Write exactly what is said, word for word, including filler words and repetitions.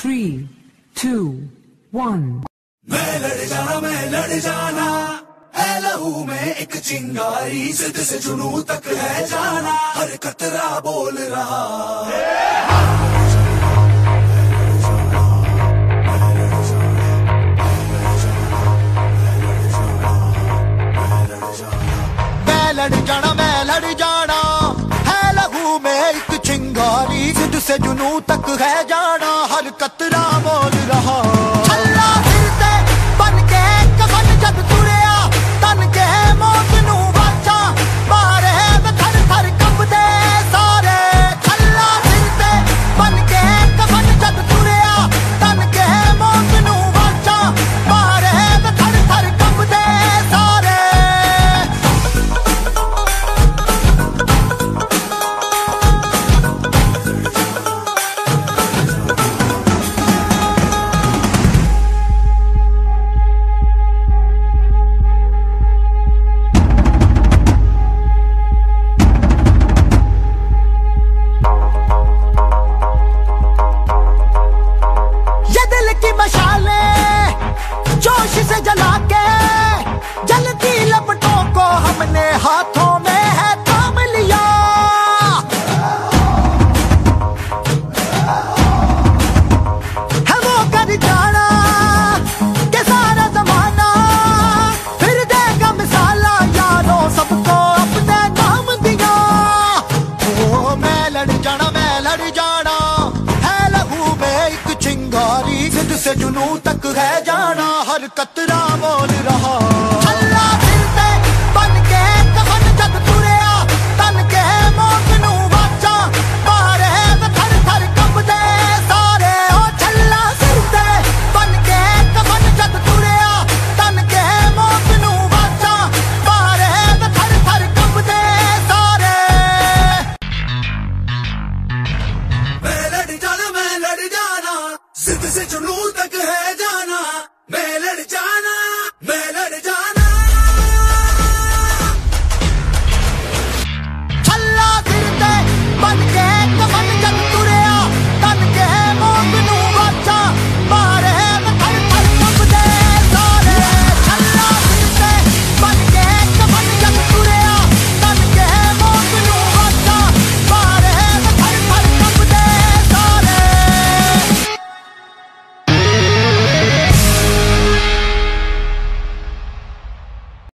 three, two, one. मैं लड़ जाना मैं लड़ जाना है लहू में एक चिंगारी, जिद से जुनू तक है जाना, हर कतरा बोल रहा मैं लड़ जाना मैं लड़ जाना है लहू में एक चिंगारी, जिद से जुनू तक है जाना, हर कतरा बोल रहा। छल्ला सिर ते बन के कफन जद तुरिया, तन के मौत नू वाचा, मारे थर थर कंबदे सारे। छल्ला सिर ते बन के कफन जद तुरिया, तन के मौत नू वाचा, मारे थर थर कंबदे सारे। जोश से जला के जलती लपटों को हमने हाथों में है थाम लिया। है वो कर जाना के सारा जमाना, फिर देगा मिसाला यारों सबको अपने नाम दिया। ओ मैं लड़ जाना मैं लड़ जाना है लहू में एक चिंगारी, जिद से जुनू तक है जाना, हर कतरा बोल रहा। छल्ला सिर ते बन के कफन जद तुरिया, तन के मौत नू वाचा, मारे थर थर कंबदे सारे। ओ छल्ला सिर ते बन के कफन जद तुरिया, तन के मौत नू वाचा, मारे थर थर कंबदे सारे। मैं लड़ जाना मैं लड़ जाना, जिद से जुनू तक है जाना, मैं लड़ जाना मैं लड़ जाना।